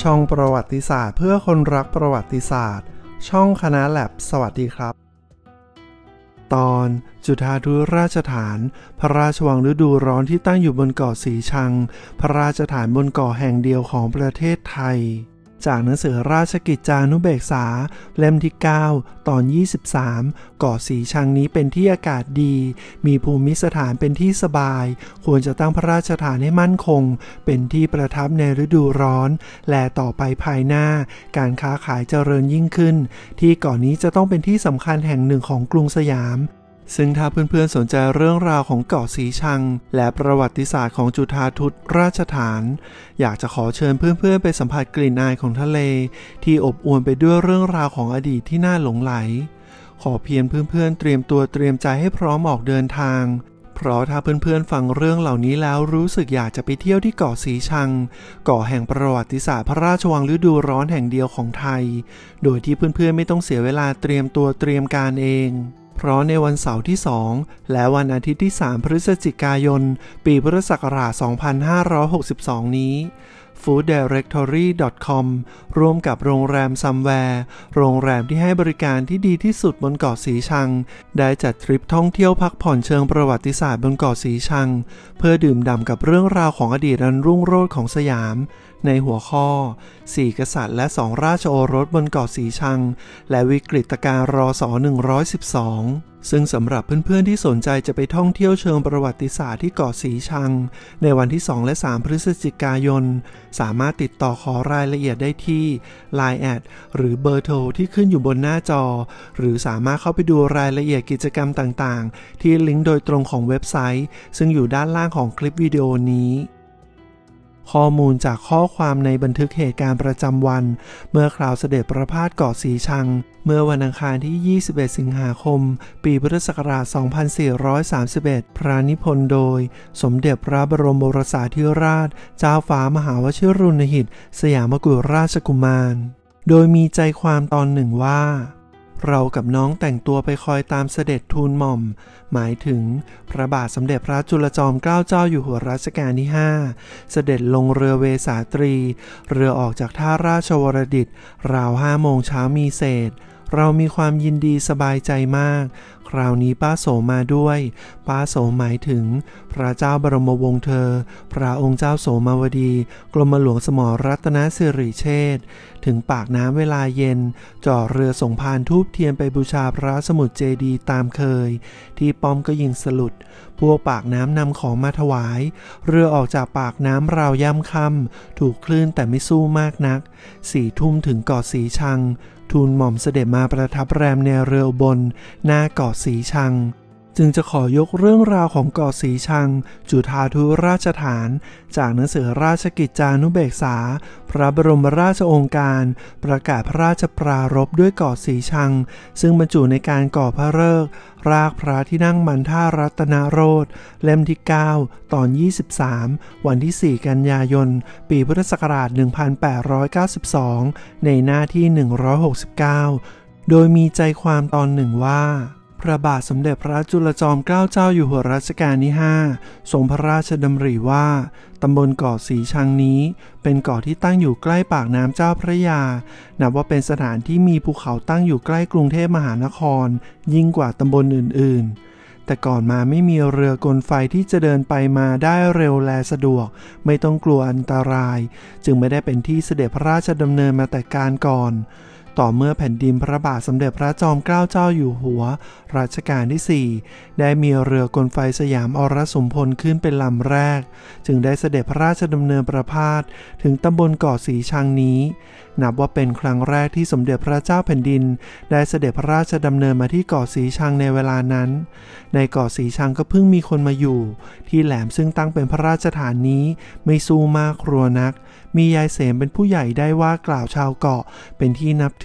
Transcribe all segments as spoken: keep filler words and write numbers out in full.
ช่องประวัติศาสตร์เพื่อคนรักประวัติศาสตร์ช่องคณะแลบสวัสดีครับตอนจุฑาทุราชฐานพระราชวังฤดูร้อนที่ตั้งอยู่บนเกาะสีชังพระราชฐานบนเกาะแห่งเดียวของประเทศไทยจากหนังสือราชกิจจานุเบกษาเล่มที่เก้าตอนยี่สิบสามเกาะสีชังนี้เป็นที่อากาศดีมีภูมิสถานเป็นที่สบายควรจะตั้งพระราชฐานให้มั่นคงเป็นที่ประทับในฤดูร้อนและต่อไปภายหน้าการค้าขายเจริญยิ่งขึ้นที่เกาะนี้จะต้องเป็นที่สำคัญแห่งหนึ่งของกรุงสยามซึ่งถ้าเพื่อนๆสนใจเรื่องราวของเกาะสีชังและประวัติศาสตร์ของจุฑาทุราชฐานอยากจะขอเชิญเพื่อนๆไปสัมผัสกลิ่นอายของทะเลที่อบอวลไปด้วยเรื่องราวของอดีตที่น่าหลงไหลขอเพียงเพื่อนๆเตรียมตัวเตรียมใจให้พร้อมออกเดินทางเพราะถ้าเพื่อนๆฟังเรื่องเหล่านี้แล้วรู้สึกอยากจะไปเที่ยวที่เกาะสีชังเกาะแห่งประวัติศาสตร์พระราชวังฤดูร้อนแห่งเดียวของไทยโดยที่เพื่อนๆไม่ต้องเสียเวลาเตรียมตัวเตรียมการเองเพราะในวันเสาร์ที่สองและวันอาทิตย์ที่สามพฤศจิกายนปีพุทธศักราชสองพันห้าร้อยหกสิบสองนี้ ฟู้ด ไดเรคทอรี่ ดอท คอม ร่วมกับโรงแรมซัมแวร์โรงแรมที่ให้บริการที่ดีที่สุดบนเกาะสีชังได้จัดทริปท่องเที่ยวพักผ่อนเชิงประวัติศาสตร์บนเกาะสีชังเพื่อดื่มด่ำกับเรื่องราวของอดีตอันรุ่งโรจน์ของสยามในหัวข้อสี่กษัตริย์และสองราชโอรสบนเกาะสีชังและวิกฤตการณ์รศหนึ่งร้อยสิบสองซึ่งสำหรับเพื่อนๆที่สนใจจะไปท่องเที่ยวเชิงประวัติศาสตร์ที่เกาะสีชังในวันที่สองและสามพฤศจิกายนสามารถติดต่อขอรายละเอียดได้ที่ ไลน์ แอด หรือเบอร์โทรที่ขึ้นอยู่บนหน้าจอหรือสามารถเข้าไปดูรายละเอียดกิจกรรมต่างๆที่ลิงก์โดยตรงของเว็บไซต์ซึ่งอยู่ด้านล่างของคลิปวิดีโอนี้ข้อมูลจากข้อความในบันทึกเหตุการณ์ประจำวันเมื่อคราวเสด็จประพาสเกาะสีชังเมื่อวันอังคารที่ยี่สิบเอ็ดสิงหาคมปีพุทธศักราชสองพันสี่ร้อยสามสิบเอ็ดพระนิพนธ์โดยสมเด็จพระบรมโอรสาธิราชเจ้าฟ้ามหาวชิรุณหิตสยามกุฎราชกุมารโดยมีใจความตอนหนึ่งว่าเรากับน้องแต่งตัวไปคอยตามเสด็จทูลหม่อมหมายถึงพระบาทสมเด็จพระจุลจอมเกล้าเจ้าอยู่หัวรัชกาลที่ห้าเสด็จลงเรือเวสาตรีเรือออกจากท่าราชวรดิตราวห้าโมงเช้ามีเศษเรามีความยินดีสบายใจมากคราวนี้ป้าโสมาด้วยป้าโสหมายถึงพระเจ้าบรมวงศ์เธอพระองค์เจ้าโสมาวดีกรมหลวงสมรรัตนสิริเชษฐ์ถึงปากน้ำเวลาเย็นจ่อเรือส่งพานทูบเทียนไปบูชาพระสมุทรเจดีย์ตามเคยที่ป้อมก็ยิงสลุดพวกปากน้ำนำของมาถวายเรือออกจากปากน้ำราวย่ำค่ำถูกคลื่นแต่ไม่สู้มากนักสี่ทุ่มถึงเกาะสีชังทูลหม่อมเสด็จมาประทับแรมในเรือบนหน้าเกาะสีชังจึงจะขอยกเรื่องราวของเกาะสีชังจุฑาทุราชฐานจากหนังสือราชกิจจานุเบกษาพระบรมราชโองการประกาศพระราชปรารภด้วยเกาะสีชังซึ่งบรรจุในการก่อพระฤกษ์รากพระที่นั่งมันท่ารัตนโรสเล่มที่เก้าตอนยี่สิบสามวันที่สี่กันยายนปีพุทธศักราชหนึ่งพันแปดร้อยเก้าสิบสองในหน้าที่หนึ่งร้อยหกสิบเก้าโดยมีใจความตอนหนึ่งว่าพระบาทสมเด็จพระจุลจอมเกล้าเจ้าอยู่หัวรัชกาลที่ห้าทรงพระราชดำริว่าตำบลเกาะสีชังนี้เป็นเกาะที่ตั้งอยู่ใกล้ปากน้ำเจ้าพระยานับว่าเป็นสถานที่มีภูเขาตั้งอยู่ใกล้กรุงเทพมหานครยิ่งกว่าตำบลอื่นๆแต่ก่อนมาไม่มีเรือกลไฟที่จะเดินไปมาได้เร็วและสะดวกไม่ต้องกลัวอันตรายจึงไม่ได้เป็นที่เสด็จพระราชดำเนินมาแต่การก่อนต่อเมื่อแผ่นดินพระบาทสมเด็จพระจอมเกล้าเจ้าอยู่หัวรัชกาลที่สี่ได้มีเรือกลไฟสยามอรสมพลขึ้นเป็นลำแรกจึงได้เสด็จพระราชดำเนินประพาสถึงตำบลเกาะสีชังนี้นับว่าเป็นครั้งแรกที่สมเด็จพระเจ้าแผ่นดินได้เสด็จพระราชดำเนินมาที่เกาะสีชังในเวลานั้นในเกาะสีชังก็เพิ่งมีคนมาอยู่ที่แหลมซึ่งตั้งเป็นพระราชฐานนี้ไม่สู้มากครัวนักมียายเสมเป็นผู้ใหญ่ได้ว่ากล่าวชาวเกาะเป็นที่นับถ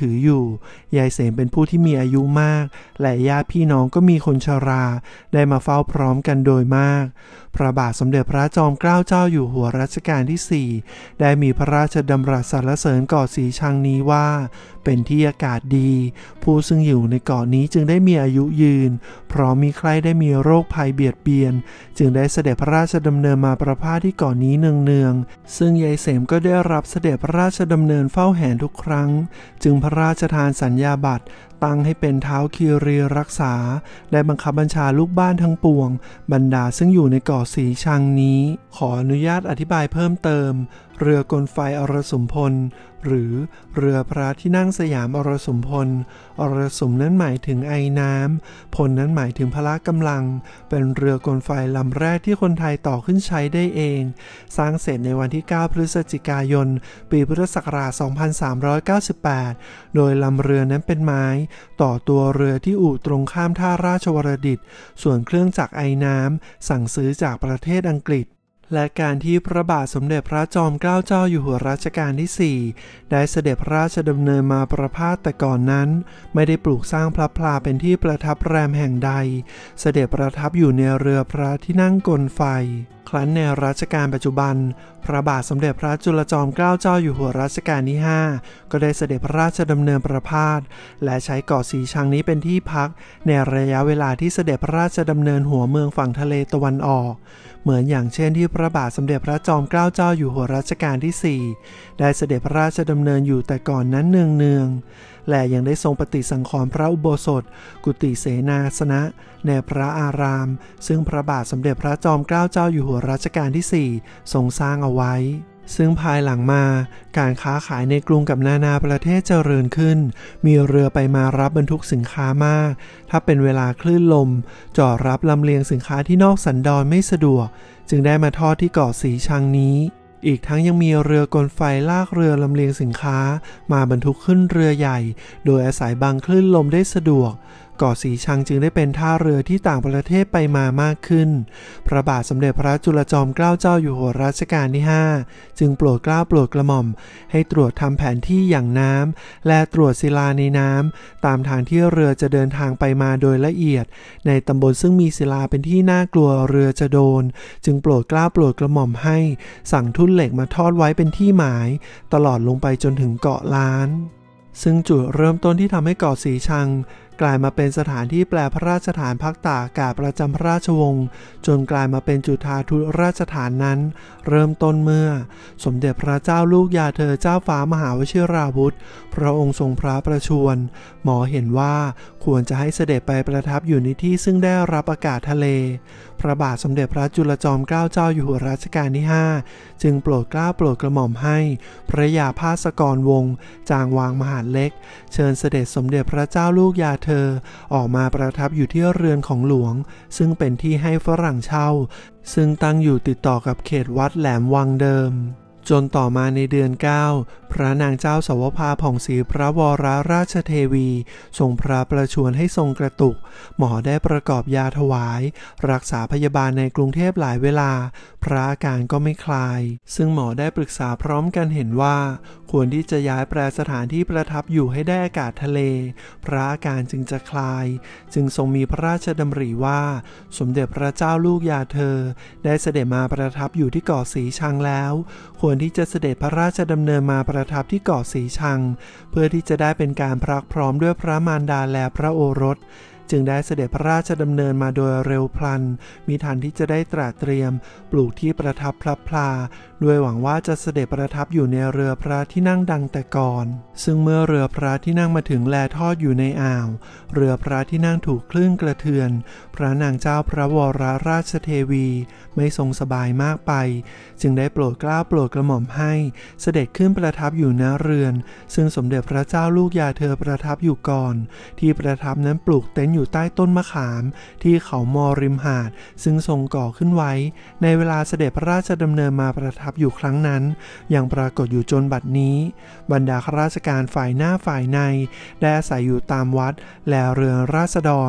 ถืออยู่ยายเสมเป็นผู้ที่มีอายุมากและญาติพี่น้องก็มีคนชราได้มาเฝ้าพร้อมกันโดยมากพระบาทสมเด็จพระจอมเกล้าเจ้าอยู่หัวรัชกาลที่สี่ได้มีพระราชดำรัสสรรเสริญเกาะสีชังนี้ว่าเป็นที่อากาศดีผู้ซึ่งอยู่ในเกาะนี้จึงได้มีอายุยืนเพราะมีใครได้มีโรคภัยเบียดเบียนจึงได้เสด็จพระราชดำเนินมาประพาสที่เกาะนี้เนืองๆซึ่งยายเสมก็ได้รับเสด็จพระราชดำเนินเฝ้าแหนทุกครั้งจึงพระราชทานสัญญาบัตรตั้งให้เป็นท้าวคีรีรักษาได้บังคับบัญชาลูกบ้านทั้งปวงบรรดาซึ่งอยู่ในเกาะสีชังนี้ขออนุญาตอธิบายเพิ่มเติมเรือกลไฟอรสุมพลหรือเรือพระที่นั่งสยามอรสุมพลอรสุมนั้นหมายถึงไอน้ำพลนั้นหมายถึงพละกำลังเป็นเรือกลไฟลำแรกที่คนไทยต่อขึ้นใช้ได้เองสร้างเสร็จในวันที่เก้าพฤศจิกายนปีพุทธศักราชสองพันสามร้อยเก้าสิบแปดโดยลำเรือนั้นเป็นไม้ต่อตัวเรือที่อู่ตรงข้ามท่าราชวรดิตส่วนเครื่องจักรไอน้ำสั่งซื้อจากประเทศอังกฤษและการที่พระบาทสมเด็จพระจอมเกล้าเจ้าอยู่หัวรัชกาลที่สี่ได้เสด็จพระราชดำเนินมาประพาสแต่ก่อนนั้นไม่ได้ปลูกสร้างพระพลาเป็นที่ประทับแรมแห่งใดเสด็จประทับอยู่ในเรือพระที่นั่งกลไฟครั้นในรัชกาลปัจจุบันพระบาทสมเด็จพระจุลจอมเกล้าเจ้าอยู่หัวรัชกาลที่ห้าก็ได้เสด็จพระราชดำเนินประพาสและใช้เกาะสีชังนี้เป็นที่พักในระยะเวลาที่เสด็จพระราชดำเนินหัวเมืองฝั่งทะเลตะวันออกเหมือนอย่างเช่นที่พระบาทสมเด็จพระจอมเกล้าเจ้าอยู่หัวรัชกาลที่สี่ได้เสด็จพระราชดำเนินอยู่แต่ก่อนนั้นเนืองๆและยังได้ทรงปฏิสังขรณ์พระอุโบสถกุฏิเสนาสนะในพระอารามซึ่งพระบาทสมเด็จพระจอมเกล้าเจ้าอยู่หัวรัชกาลที่สี่ทรงสร้างเอาไว้ซึ่งภายหลังมาการค้าขายในกรุงกับนานาประเทศเจริญขึ้นมีเรือไปมารับบรรทุกสินค้ามากถ้าเป็นเวลาคลื่นลมจอดรับลำเลียงสินค้าที่นอกสันดอนไม่สะดวกจึงได้มาทอดที่เกาะสีชังนี้อีกทั้งยังมีเรือกลไฟลากเรือลำเลียงสินค้ามาบรรทุกขึ้นเรือใหญ่โดยอาศัยบังคลื่นลมได้สะดวกเกาะสีชังจึงได้เป็นท่าเรือที่ต่างประเทศไปมามากขึ้นพระบาทสมเด็จพระจุลจอมเกล้าเจ้าอยู่หัวรัชกาลที่ห้าจึงโปรดเกล้าโปรดกระหม่อมให้ตรวจทำแผนที่อย่างน้ำและตรวจศิลาในน้ำตามทางที่เรือจะเดินทางไปมาโดยละเอียดในตำบลซึ่งมีศิลาเป็นที่น่ากลัวเรือจะโดนจึงโปรดเกล้าโปรดกระหม่อมให้สั่งทุ่นเหล็กมาทอดไว้เป็นที่หมายตลอดลงไปจนถึงเกาะล้านซึ่งจุดเริ่มต้นที่ทำให้เกาะสีชังกลายมาเป็นสถานที่แปลพระราชฐานพักตากอากาศประจำพระราชวงศ์จนกลายมาเป็นจุฑาทุราชฐานนั้นเริ่มต้นเมื่อสมเด็จพระเจ้าลูกยาเธอเจ้าฟ้ามหาวชิราวุธพระองค์ทรงพระประชวรหมอเห็นว่าควรจะให้เสด็จไปประทับอยู่ในที่ซึ่งได้รับอากาศทะเลพระบาทสมเด็จพระจุลจอมเกล้าเจ้าอยู่หัวรัชกาลที่ห้าจึงโปรดเกล้าโปรดกระหม่อมให้พระยาภาสกรวงศ์จางวางมหาดเล็กเชิญเสด็จสมเด็จพระเจ้าลูกยาเธอออกมาประทับอยู่ที่เรือนของหลวงซึ่งเป็นที่ให้ฝรั่งเช่าซึ่งตั้งอยู่ติดต่อกับเขตวัดแหลมวังเดิมจนต่อมาในเดือนเก้าพระนางเจ้าสวภาผ่องศรีพระวรราชเทวีทรงพระประชวรให้ทรงกระตุกหมอได้ประกอบยาถวายรักษาพยาบาลในกรุงเทพหลายเวลาพระอาการก็ไม่คลายซึ่งหมอได้ปรึกษาพร้อมกันเห็นว่าควรที่จะย้ายแปลสถานที่ประทับอยู่ให้ได้อากาศทะเลพระอาการจึงจะคลายจึงทรงมีพระราชดำริว่าสมเด็จพระเจ้าลูกยาเธอได้เสด็จมาประทับอยู่ที่เกาะสีชังแล้วควรที่จะเสด็จพระราชดำเนินมาประทับที่เกาะสีชังเพื่อที่จะได้เป็นการพรักพร้อมด้วยพระมารดาและพระโอรสจึงได้เสด็จพระราชดำเนินมาโดยเร็วพลันมิทันที่จะได้ตราเตรียมปลูกที่ประทับพลับพลาด้วยหวังว่าจะเสด็จประทับอยู่ในเรือพระที่นั่งดังแต่ก่อนซึ่งเมื่อเรือพระที่นั่งมาถึงแลทอดอยู่ในอ่าวเรือพระที่นั่งถูกคลื่นกระเทือนพระนางเจ้าพระวรราชเทวีไม่ทรงสบายมากไปจึงได้โปรดเกล้าโปรดกระหม่อมให้เสด็จขึ้นประทับอยู่ณเรือนซึ่งสมเด็จพระเจ้าลูกยาเธอประทับอยู่ก่อนที่ประทับนั้นปลูกเต็นท์อยู่ใต้ต้นมะขามที่เขามอริมหาดซึ่งทรงก่อขึ้นไว้ในเวลาเสด็จพระราชดำเนินมาประทับอยู่ครั้งนั้นยังปรากฏอยู่จนบัดนี้บรรดาข้าราชการฝ่ายหน้าฝ่ายในได้อาศัยอยู่ตามวัดและเรือนราษฎร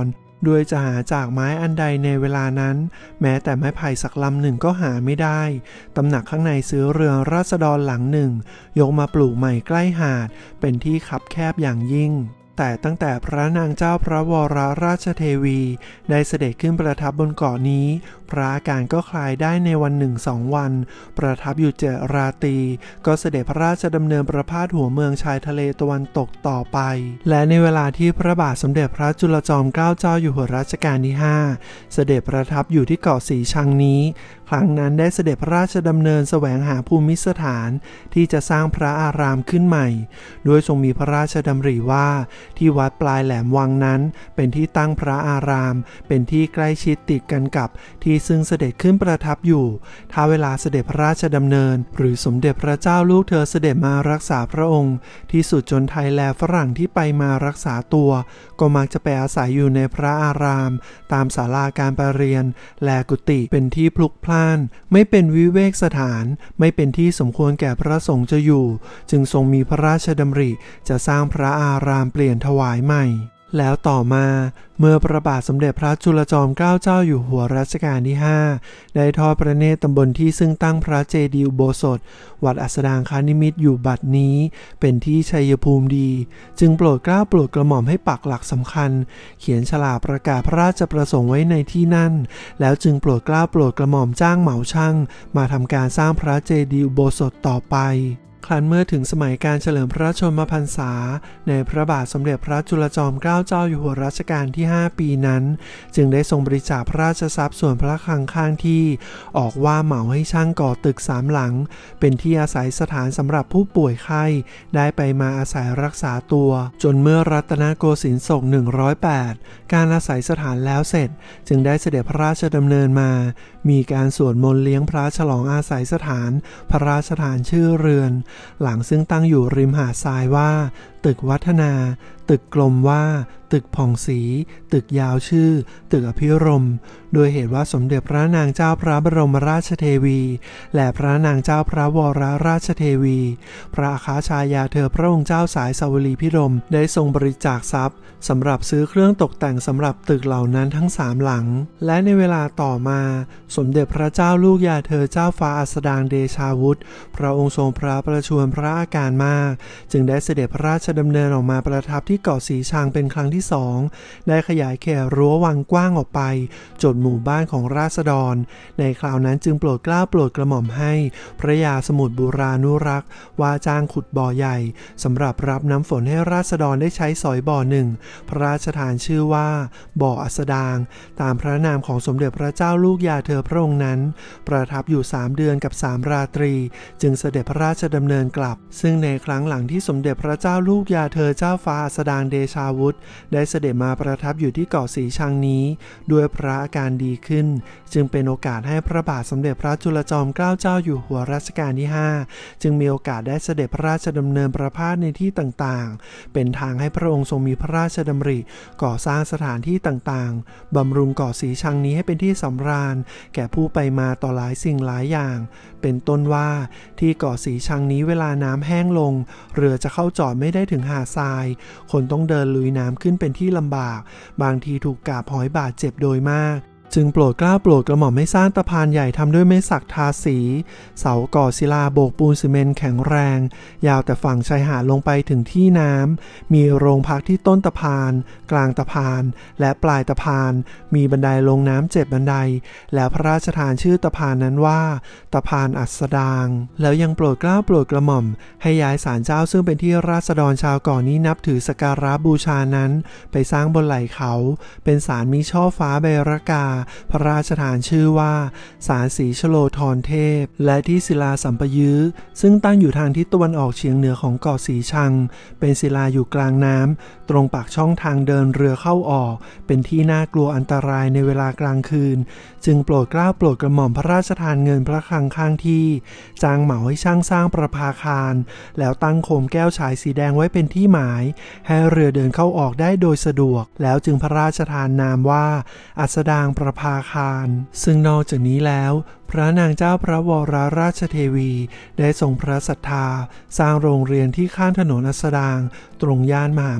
ด้วยจะหาจากไม้อันใดในเวลานั้นแม้แต่ไม้ไผ่สักลำหนึ่งก็หาไม่ได้ตำหนักข้างในซื้อเรือนราษฎรหลังหนึ่งยกมาปลูกใหม่ใกล้หาดเป็นที่คับแคบอย่างยิ่งแต่ตั้งแต่พระนางเจ้าพระวรราชเทวีได้เสด็จขึ้นประทับบนเกาะนี้พระอาการก็คลายได้ในวันหนึ่งสองวันประทับอยู่เจ็ดราตรีก็เสด็จพระราชดำเนินประพาสหัวเมืองชายทะเลตะวันตกต่อไปและในเวลาที่พระบาทสมเด็จพระจุลจอมเกล้าเจ้าอยู่หัวรัชกาลที่ห้าเสด็จประทับอยู่ที่เกาะสีชังนี้ครั้งนั้นได้เสด็จพระราชดำเนินแสวงหาภูมิสถานที่จะสร้างพระอารามขึ้นใหม่โดยทรงมีพระราชดำริว่าที่วัดปลายแหลมวังนั้นเป็นที่ตั้งพระอารามเป็นที่ใกล้ชิดติดกันกับที่ซึ่งเสด็จขึ้นประทับอยู่ถ้าเวลาเสด็จพระราชดำเนินหรือสมเด็จพระเจ้าลูกเธอเสด็จมารักษาพระองค์ที่สุดจนไทยแลฝรั่งที่ไปมารักษาตัวก็มักจะไปอาศัยอยู่ในพระอารามตามศาลาการประเรียนและกุฏิเป็นที่พลุกพล่านไม่เป็นวิเวกสถานไม่เป็นที่สมควรแก่พระสงฆ์จะอยู่จึงทรงมีพระราชดำริจะสร้างพระอารามเปลี่ยนถวายใหม่แล้วต่อมาเมื่อพระบาทสมเด็จพระจุลจอมเกล้าเจ้าอยู่หัวรัชกาลที่ห้าได้ทอดพระเนตรตำบลที่ซึ่งตั้งพระเจดีย์อุโบสถวัดอัสดางคนิมิตรอยู่บัดนี้เป็นที่ชัยภูมิดีจึงโปรดเกล้าโปรดกระหม่อมให้ปักหลักสำคัญเขียนฉลากประกาศพระราชประสงค์ไว้ในที่นั่นแล้วจึงโปรดเกล้าโปรดกระหม่อมจ้างเหมาช่างมาทำการสร้างพระเจดีย์อุโบสถต่อไปครั้นเมื่อถึงสมัยการเฉลิมพระชนมพรรษาในพระบาทสมเด็จพระจุลจอมเกล้าเจ้าอยู่หัวรัชกาลที่ห้าปีนั้นจึงได้ทรงบริจาคพระราชทรัพย์ส่วนพระคลังข้างที่ออกว่าเหมาให้ช่างก่อตึกสามหลังเป็นที่อาศัยสถานสำหรับผู้ป่วยไข้ได้ไปมาอาศัยรักษาตัวจนเมื่อรัตนโกสินทร์ศกหนึ่งร้อยแปดการอาศัยสถานแล้วเสร็จจึงได้เสด็จพระราชดำเนินมามีการสวดมนต์เลี้ยงพระฉลองอาศัยสถานพระราชทานชื่อเรือนหลังซึ่งตั้งอยู่ริมหาดทรายว่าตึกวัฒนาตึกกลมว่าตึกผ่องศรีตึกยาวชื่อตึกอภิรมย์โดยเหตุว่าสมเด็จพระนางเจ้าพระบรมราชเทวีและพระนางเจ้าพระวรราชเทวีพระอัครชายาเธอพระองค์เจ้าสายสวลีพิรมได้ทรงบริจาคทรัพย์สำหรับซื้อเครื่องตกแต่งสำหรับตึกเหล่านั้นทั้งสามหลังและในเวลาต่อมาสมเด็จพระเจ้าลูกยาเธอเจ้าฟ้าอัสดางเดชาวุฒิพระองค์ทรงพระประชวรพระอาการมากจึงได้เสด็จพระราชดำเนินออกมาประทับที่เกาะสีชังเป็นครั้งที่สองได้ขยายเขตรั้ววังกว้างออกไปจนหมู่บ้านของราษฎรในคราวนั้นจึงโปรดเกล้าโปรดกระหม่อมให้พระยาสมุทรบุรานุรักษ์ว่าจ้างขุดบ่อใหญ่สำหรับรับน้ำฝนให้ราษฎรได้ใช้สอยบ่อหนึ่งพระราชทานชื่อว่าบ่ออัสดางตามพระนามของสมเด็จพระเจ้าลูกยาเธอพระองค์นั้นประทับอยู่สามเดือนกับสามราตรีจึงเสด็จพระราชดำเนินกลับซึ่งในครั้งหลังที่สมเด็จพระเจ้าลูกยาเธอเจ้าฟ้าอัสดางเดชาวุฒิได้เสด็จมาประทับอยู่ที่เกาะสีชังนี้ด้วยพระอาการดีขึ้นจึงเป็นโอกาสให้พระบาทสมเด็จพระจุลจอมเกล้าเจ้าอยู่หัวรัชกาลที่ห้าจึงมีโอกาสได้เสด็จพระราชดำเนินประพาสในที่ต่างๆเป็นทางให้พระองค์ทรงมีพระราชดำริก่อสร้างสถานที่ต่างๆบำรุงเกาะสีชังนี้ให้เป็นที่สำราญแก่ผู้ไปมาต่อหลายสิ่งหลายอย่างเป็นต้นว่าที่เกาะสีชังนี้เวลาน้ำแห้งลงเรือจะเข้าจอดไม่ได้ถึงหาดทรายคนต้องเดินลุยน้ำขึ้นเป็นที่ลำบากบางทีถูกกาบหอยบาดเจ็บโดยมากจึงโปรดเกล้าโปรดกระหม่อมให้สร้างตะพานใหญ่ทำด้วยไม้สักทาสีเสาก่อศิลาโบกปูนซีเมนต์แข็งแรงยาวแต่ฝั่งชายหาดลงไปถึงที่น้ำมีโรงพักที่ต้นตะพานกลางตะพานและปลายตะพานมีบันไดลงน้ำเจ็ดบันไดแล้วพระราชทานชื่อตะพานนั้นว่าตะพานอัสดางแล้วยังโปรดเกล้าโปรดกระหม่อมให้ย้ายศาลเจ้าซึ่งเป็นที่ราษฎรชาวเกาะนี้นับถือสักการะบูชานั้นไปสร้างบนไหล่เขาเป็นศาลมีช่อฟ้าใบรกาพระราชทานชื่อว่าศาลศรีชโลธรเทพและที่ศิลาสัมปยื้อซึ่งตั้งอยู่ทางทิศตะวันออกเฉียงเหนือของเกาะสีชังเป็นศิลาอยู่กลางน้ำตรงปากช่องทางเดินเรือเข้าออกเป็นที่น่ากลัวอันตรายในเวลากลางคืนจึงโปรดเกล้าโปรดกระหม่อมพระราชทานเงินพระคลังข้างที่จ้างเหมาให้ช่างสร้างประภาคารแล้วตั้งโคมแก้วฉายสีแดงไว้เป็นที่หมายให้เรือเดินเข้าออกได้โดยสะดวกแล้วจึงพระราชทานนามว่าอัสดางประภาคารซึ่งนอกจากนี้แล้วพระนางเจ้าพระวรราชเทวีได้ทรงพระศรัทธาสร้างโรงเรียนที่ข้างถนนอัสดางตรงย่านมหามนตรี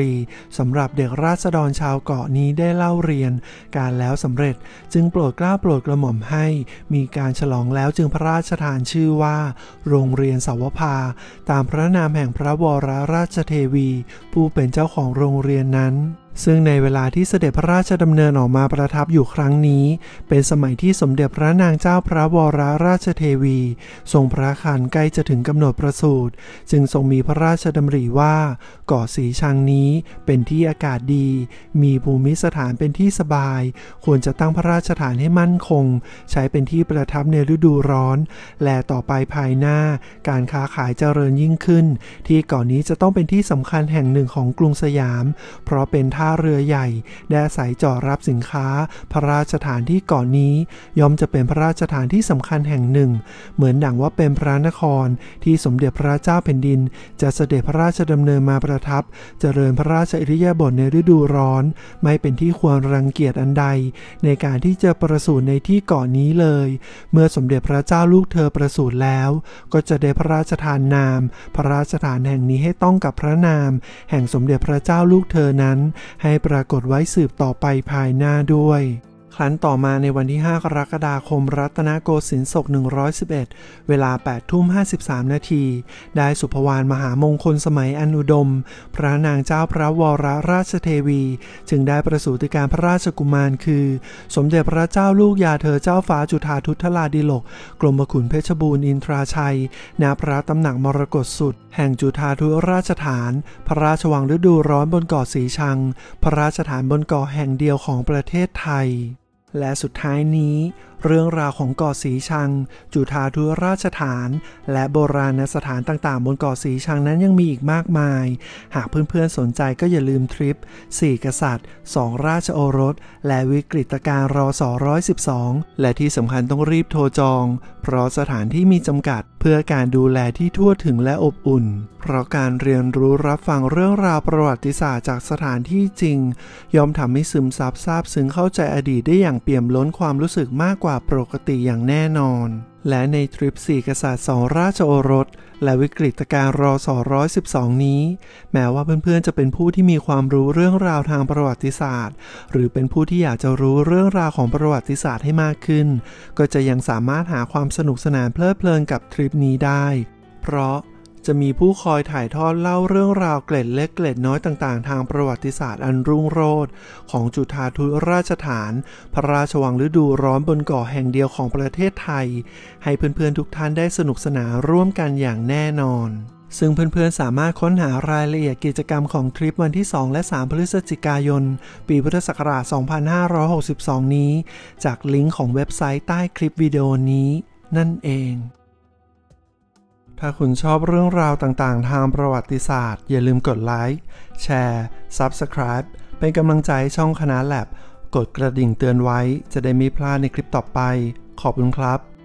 รีสำหรับเด็กราษฎรชาวเกาะนี้ได้เล่าเรียนการแล้วสำเร็จจึงโปรดเกล้าโปรดกระหม่อมให้มีการฉลองแล้วจึงพระราชทานชื่อว่าโรงเรียนสาวภาตามพระนามแห่งพระวรราชเทวีผู้เป็นเจ้าของโรงเรียนนั้นซึ่งในเวลาที่เสด็จพระราชดำเนินออกมาประทับอยู่ครั้งนี้เป็นสมัยที่สมเด็จพระนางเจ้าพระวรราชเทวีทรงพระครรภ์ใกล้จะถึงกำหนดประสูติจึงทรงมีพระราชดำริว่าเกาะสีชังนี้เป็นที่อากาศดีมีภูมิสถานเป็นที่สบายควรจะตั้งพระราชฐานให้มั่นคงใช้เป็นที่ประทับในฤดูร้อนและต่อไปภายหน้าการค้าขายเจริญยิ่งขึ้นที่เกาะนี้จะต้องเป็นที่สำคัญแห่งหนึ่งของกรุงสยามเพราะเป็นท่าเรือใหญ่ได้อาศัยจอดรับสินค้าพระราชฐานที่เกาะนี้ย่อมจะเป็นพระราชฐานที่สำคัญแห่งหนึ่งเหมือนดังว่าเป็นพระนครที่สมเด็จพระเจ้าแผ่นดินจะเสด็จพระราชดำเนินมาประทับเจริญพระราชอิริยาบถในฤดูร้อนไม่เป็นที่ควรรังเกียจอันใดในการที่จะประสูติในที่เกาะนี้เลยเมื่อสมเด็จพระเจ้าลูกเธอประสูติแล้วก็จะได้พระราชทานนามพระราชฐานแห่งนี้ให้ต้องกับพระนามแห่งสมเด็จพระเจ้าลูกเธอนั้นให้ปรากฏไว้สืบต่อไปภายหน้าด้วยครั้นต่อมาในวันที่ห้ากรกฎาคมรัตนโกสินทร์ศกหนึ่งร้อยสิบเอ็ดเวลาแปดทุ่มห้าสิบสามนาทีได้สุภวานมหามงคลสมัยอันอุดมพระนางเจ้าพระวรราชเทวีจึงได้ประสูติการพระราชกุมารคือสมเด็จพระเจ้าลูกยาเธอเจ้าฟ้าจุฑาทุตลาดิลกกรมขุนเพชรบูรณ์อินทราชัยณพระตำหนักมรกตสุดแห่งจุฑาทุราชฐานพระราชวังฤดูร้อนบนเกาะสีชังพระราชฐานบนเกาะแห่งเดียวของประเทศไทยและสุดท้ายนี้เรื่องราวของเกาะสีชังจุฑาทุราชฐานและโบราณสถานต่างๆบนเกาะสีชังนั้นยังมีอีกมากมายหากเพื่อนๆสนใจก็อย่าลืมทริปสี่กษัตริย์สองราชโอรสและวิกฤตการณ์รศหนึ่งร้อยสิบสองและที่สำคัญต้องรีบโทรจองเพราะสถานที่มีจำกัดเพื่อการดูแลที่ทั่วถึงและอบอุ่นเพราะการเรียนรู้รับฟังเรื่องราวประวัติศาสตร์จากสถานที่จริงย่อมทำให้ซึมซับซาบซึ้งเข้าใจอดีตได้อย่างเปี่ยมล้นความรู้สึกมากกว่าปกติอย่างแน่นอนและในทริปสี่กษัตริย์สองราชโอรสและวิกฤตการณ์รศหนึ่งร้อยสิบสองนี้แม้ว่าเพื่อนๆจะเป็นผู้ที่มีความรู้เรื่องราวทางประวัติศาสตร์หรือเป็นผู้ที่อยากจะรู้เรื่องราวของประวัติศาสตร์ให้มากขึ้นก็จะยังสามารถหาความสนุกสนานเพลิดเพลินกับทริปนี้ได้เพราะจะมีผู้คอยถ่ายทอดเล่าเรื่องราวเกล็ดเล็กเกล็ดน้อยต่างๆทางประวัติศาสตร์อันรุ่งโรจน์ของจุฑาทุราชฐานพระราชวังฤดูร้อนบนเกาะแห่งเดียวของประเทศไทยให้เพื่อนๆทุกท่านได้สนุกสนานร่วมกันอย่างแน่นอนซึ่งเพื่อนๆสามารถค้นหารายละเอียดกิจกรรมของทริปวันที่สองและสามพฤศจิกายนปีพุทธศักราชสองพันห้าร้อยหกสิบสองนี้จากลิงก์ของเว็บไซต์ใต้คลิปวิดีโอนี้นั่นเองถ้าคุณชอบเรื่องราวต่างๆทางประวัติศาสตร์อย่าลืมกดไลค์แชร์ ซับสไครบ์ เป็นกำลังใจช่องคณะแลบกดกระดิ่งเตือนไว้จะได้ไม่พลาดในคลิปต่อไปขอบคุณครับ